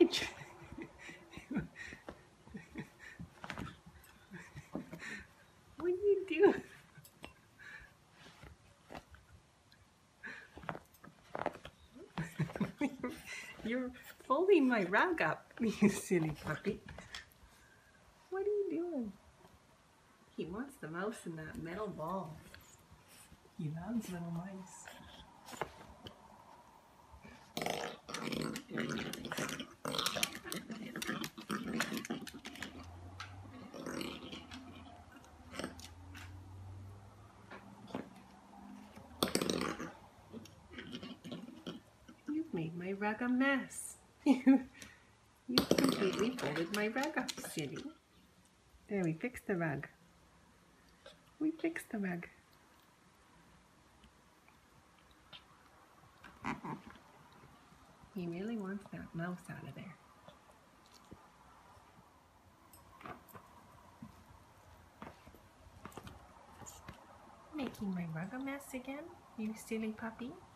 What are you doing? You're folding my rug up, you silly puppy. What are you doing? He wants the mouse in that metal ball. He loves little mice. You've made my rug a mess. You completely folded my rug up, silly. There, we fixed the rug. We fixed the rug. He really wants that mouse out of there. Making my rug a mess again, you silly puppy.